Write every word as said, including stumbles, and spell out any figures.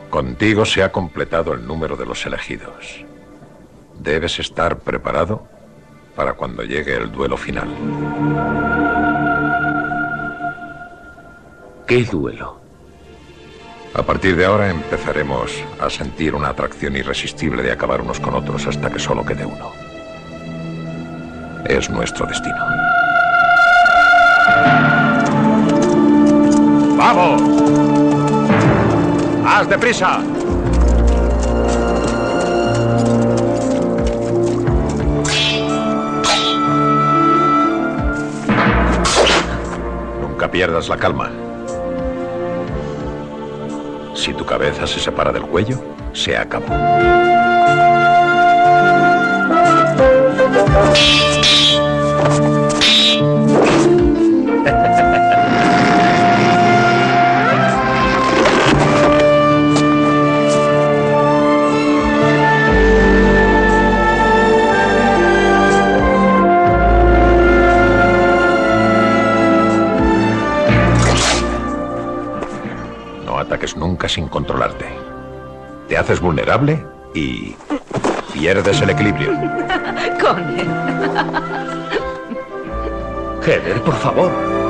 Contigo se ha completado el número de los elegidos. Debes estar preparado para cuando llegue el duelo final. ¿Qué duelo? A partir de ahora empezaremos a sentir una atracción irresistible de acabar unos con otros hasta que solo quede uno. Es nuestro destino. ¡Vamos! ¡Haz deprisa! Nunca pierdas la calma. Si tu cabeza se separa del cuello, se acabó. No ataques nunca sin controlarte. Te haces vulnerable y pierdes el equilibrio. Con él. Heather, por favor.